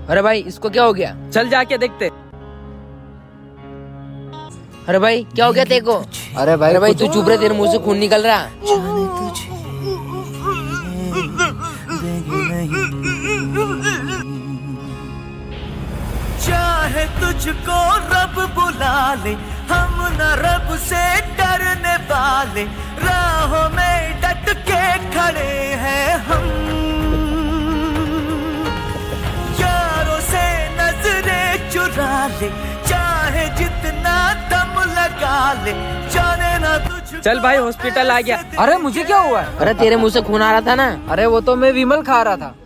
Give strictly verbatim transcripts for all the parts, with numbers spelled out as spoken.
अरे भाई इसको क्या हो गया? चल जाके देखते। अरे भाई क्या हो गया तेरे को? अरे भाई अरे भाई तू चुप रहे, तेरे मुंह से खून निकल रहा। चाहे तुझको रब बुला ले, हम न रब से डरने वाले, राहों में डट के खड़े हैं हम। यारों से नजरें चुरा ले, चाहे जितना दम लगा ले, जाने ना तुझको। चल भाई हॉस्पिटल आ गया। अरे मुझे क्या हुआ? अरे तेरे मुंह से खून आ रहा था ना। अरे वो तो मैं विमल खा रहा था।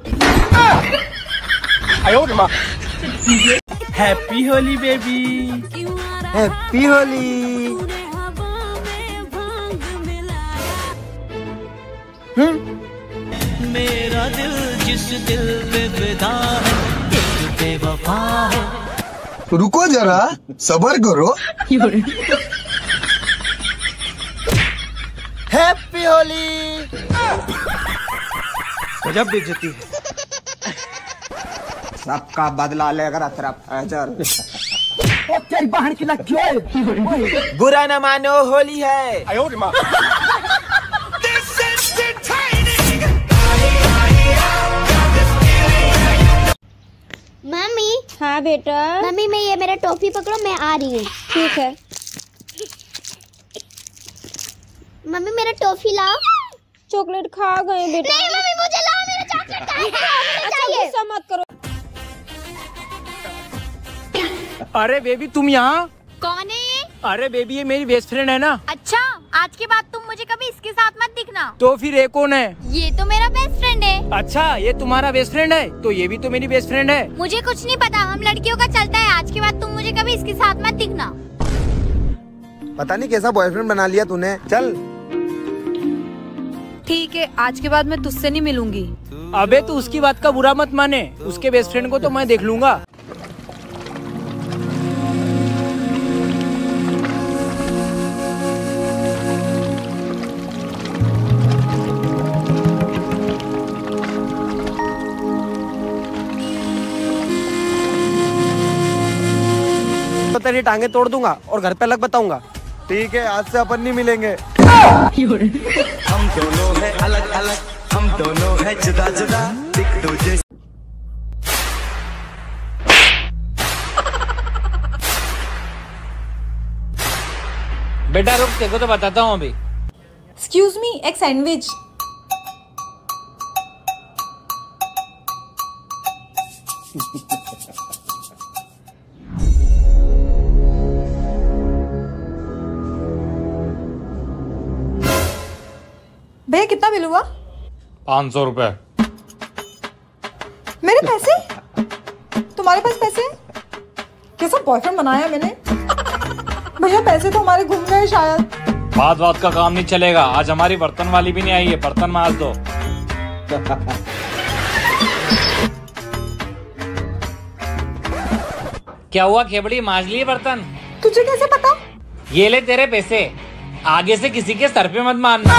Happy Holi baby. Happy Holi. मेरा दिल जिस दिल पे फिदा है, एक बेवफा है। रुको जरा, सब्र करो। हैप्पी होली। गजब बेइज्जती है। सबका बदला लेकर अतर तेरी बहन की लग क्यों? बुरा न मानो, होली है। मम्मी। हाँ बेटा। मम्मी मैं ये मेरा टॉफी पकड़ो, मैं आ रही हूँ। ठीक है। मम्मी मेरा टॉफी लाओ। चॉकलेट खा गए बेटा। नहीं मम्मी मुझे लाओ, मेरा चॉकलेट कहाँ चाहिए? गुस्सा मत करो। अरे बेबी तुम यहाँ? कौन है ये? अरे बेबी ये मेरी बेस्ट फ्रेंड है ना। अच्छा, आज के बाद तुम मुझे कभी इसके साथ मत दिखना। तो फिर ये कौन है? ये तो मेरा बेस्ट फ्रेंड है। अच्छा ये तुम्हारा बेस्ट फ्रेंड है, तो ये भी तो मेरी बेस्ट फ्रेंड है। मुझे कुछ नहीं पता, हम लड़कियों का चलता है। आज के बाद तुम मुझे कभी इसके साथ मत दिखना। पता नहीं कैसा बॉयफ्रेंड बना लिया तूने। चल ठीक है, आज के बाद मैं तुझसे नहीं मिलूंगी। अबे तू उसकी बात का बुरा मत माने, उसके बेस्ट फ्रेंड को तो मैं देख लूंगा। तो तेरी टांगे तोड़ दूंगा और घर पे अलग बताऊंगा। ठीक है, आज से अपन नहीं मिलेंगे। हम दोनों है अलग अलग, हम दोनों है जुदा जुदा, एक दूजे। बेटा रुक, तेरे को तो बताता हूँ अभी। एक्सक्यूज मी, एक सैंडविच। भैया कितना बिल हुआ? पाँच सौ रुपए। मेरे पैसे? तुम्हारे पास पैसे? कैसा बॉयफ्रेंड बनाया मैंने? भैया पैसे तो हमारे घूम गए शायद। बात बात का काम नहीं चलेगा। आज हमारी बर्तन वाली भी नहीं आई है, बर्तन माज दो। क्या हुआ खेबड़ी, माज लिए बर्तन? तुझे कैसे पता? ये ले तेरे पैसे, आगे से किसी के सर पे मत मारना।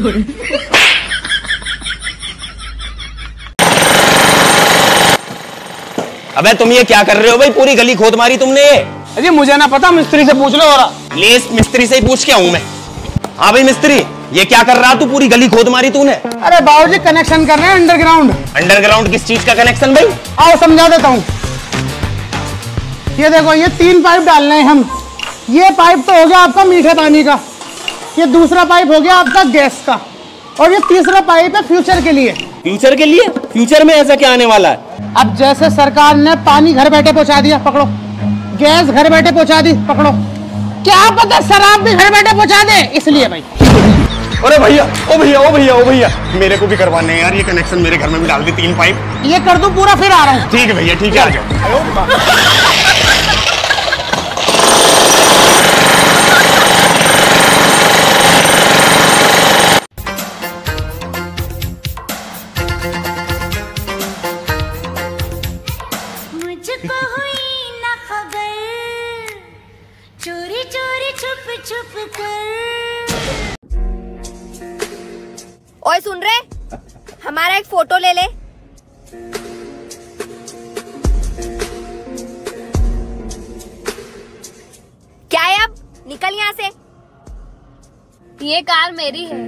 अबे तुम ये क्या कर रहे हो भाई? पूरी गली खोद मारी तुमने। अरे मुझे ना पता, मिस्त्री से पूछ लो। और लेस मिस्त्री से ही पूछ के आऊं मैं। हाँ भाई मिस्त्री, ये क्या कर रहा तू? पूरी गली खोद मारी तूने। अरे बाबूजी कनेक्शन कर रहे हैं अंडरग्राउंड। अंडरग्राउंड किस चीज का कनेक्शन भाई? आओ समझा देता हूँ। ये देखो, ये तीन पाइप डालने हैं हम। ये पाइप तो हो गया आपका मीठे पानी का, ये दूसरा पाइप हो गया आपका गैस का, और ये तीसरा पाइप है फ्यूचर के लिए। फ्यूचर के लिए? फ्यूचर में ऐसा क्या आने वाला है? अब जैसे सरकार ने पानी घर बैठे पहुंचा दिया, पकड़ो। गैस घर बैठे पहुंचा दी, पकड़ो। क्या पता शराब भी घर बैठे पहुंचा दे, इसलिए भाई। अरे भैया, ओ भैया, ओ भैया, ओ भैया, मेरे को भी करवाने हैं यार ये कनेक्शन। मेरे घर में भी डाल दी तीन पाइप। ये कर दूं पूरा, फिर आ रहा हूँ। ठीक है भैया, ठीक है, आ जाओ। चोरी चोरी छुप छुप कर। ओए सुन रहे, हमारा एक फोटो ले ले। निकल यहाँ से। ये कार मेरी है।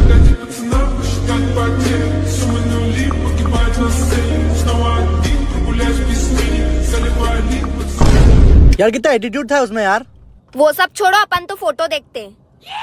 यार कितना एटीट्यूड था उसमें यार। वो सब छोड़ो, अपन तो फोटो देखते हैं।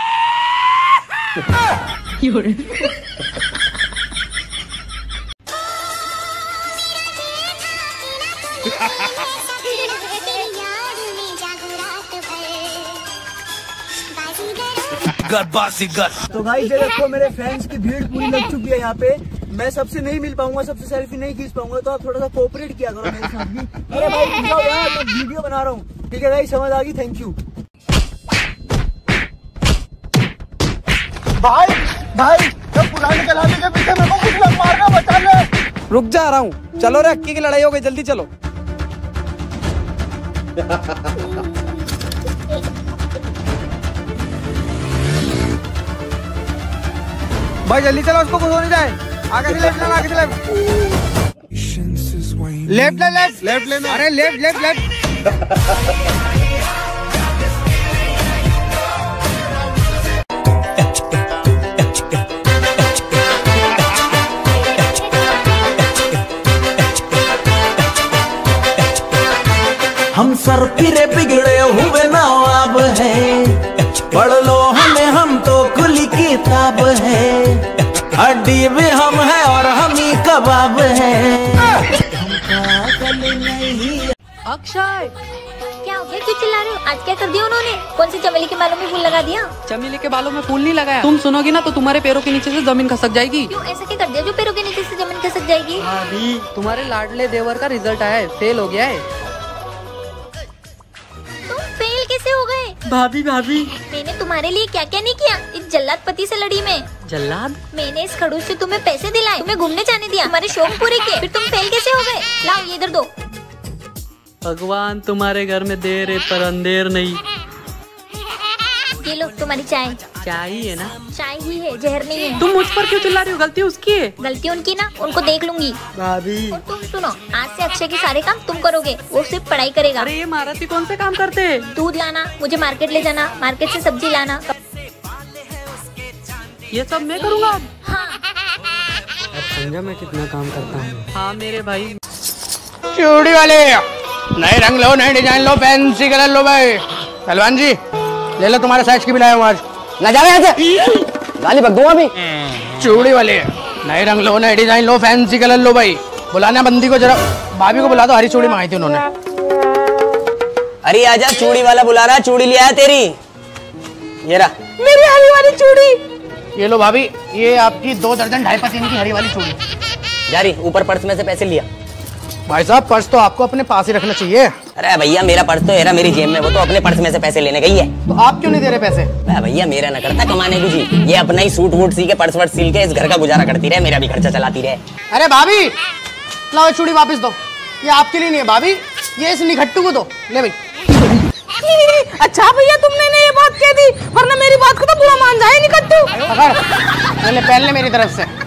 तो भाई ये देखो मेरे फ्रेंड्स की भीड़ पूरी लग चुकी है यहाँ पे। मैं सबसे नहीं मिल पाऊंगा, सबसे सेल्फी नहीं खींच पाऊंगा, तो आप थोड़ा सा कोऑपरेट किया करो मेरे साथ भी। अरे भाई रुक जाओ यार, मैं वीडियो बना रहा हूँ। ठीक है भाई, समझ आ गई, थैंक यू। भाई भाई जब पुराने कलाने के पीछे मेरे को कुछ लोग मारना, बचा ले। रुक जा रहा हूँ, चलो रे, अक्की की लड़ाई हो गई, जल्दी चलो। भाई जल्दी चलो, उसको कुछ हो नहीं जाए। आगे से लेफ्ट लेना, आगे से लेफ्ट लेफ्ट लेफ्ट लेफ्ट लेना। अरे लेफ्ट लेफ्ट लेफ्ट। हम सर फिरे बिगड़े हुए नवाब हैं, पढ़ लो हमें, हम तो खुली किताब है। हड्डी भी हम है और हम ही कबाब है। अक्षय क्या हो गया, क्यों चिल्ला रहे हो? आज क्या कर दिया उन्होंने? कौन सी चमेली के बालों में फूल लगा दिया? चमेली के बालों में फूल नहीं लगाया। तुम सुनोगी ना तो तुम्हारे पैरों के नीचे से जमीन खसक जाएगी। क्यों, ऐसा क्या कर दिया जो पैरों के नीचे से जमीन खसक जाएगी? भाभी तुम्हारे लाडले देवर का रिजल्ट आया है, फेल हो गया है। तुम फेल कैसे हो गए? भाभी भाभी मैंने तुम्हारे लिए क्या क्या नहीं किया इस जल्लाद पति से लड़ी में। जल्लाद? मैंने इस खड़ूस से तुम्हें पैसे दिलाए, तुम्हें घूमने जाने दिया, तुम्हारे शौक पूरे किए, फिर तुम फेल कैसे हो गए? लाओ ये इधर दो। भगवान तुम्हारे घर में देर है पर अंधेर नहीं। ये लो तुम्हारी चाय। चाय ही है ना? चाय ही है, जहर नहीं है। तुम मुझ पर क्यों चिल्ला रही हो? गलती उसकी है। गलती उनकी ना, उनको देख लूंगी। भाभी और तुम सुनो, आज से अक्षय के सारे काम तुम करोगे, वो सिर्फ पढ़ाई करेगा। अरे ये महारथी कौन से काम करते हैं? दूध लाना, मुझे मार्केट ले जाना, मार्केट से सब्जी लाना। ये सब मैं करूँगा। हाँ समझा मैं कितना काम करता हूँ। हाँ मेरे भाई। चूड़ी वाले, नए रंग लो, नए डिजाइन लो, फैंसी कलर लो भाई। पहलवान जी ले लो, तुम्हारे साइज की भी लाया हूँ आज। ना जावे यहाँ से, गाली बक दूंगा अभी। चूड़ी वाले, नए रंग लो, नए डिजाइन लो, फैंसी कलर लो भाई। बुलाना बंदी को जरा, भाभी को बुला दो, हरी चूड़ी मंगाई थी उन्होंने। अरे आजा, चूड़ी वाला बुला रहा, चूड़ी ले आया तेरी। ये रहा मेरी हरी वाली चूड़ी। ये लो भाभी, ये आपकी दो दर्जन ढाई पतीन की हरी वाली चूड़ी। जारी, ऊपर पर्स में से पैसे लिया। भाई साहब पर्स तो आपको अपने पास ही रखना चाहिए। अरे भैया मेरा पर्स तो era मेरी जेब में, वो तो अपने पर्स में से पैसे लेने गई है। तो आप क्यों नहीं दे रहे पैसे? भैया मेरा न करता कमाने की जी, ये अपना ही सूट वूट सी के पर्स वर्स सिल के इस घर का गुजारा करती रहे, मेरा भी खर्चा चलाती रहे। अरे भाभी लाओ चूड़ी वापस दो, ये आपके लिए नहीं है भाभी, ये इस निघट्टू को दो। ले भाई। अच्छा भैया तुमने ने ये बात कह दी, वरना मेरी बात को तो बुरा मान जाए निकट्टू। पकड़, पहले पहले मेरी तरफ से।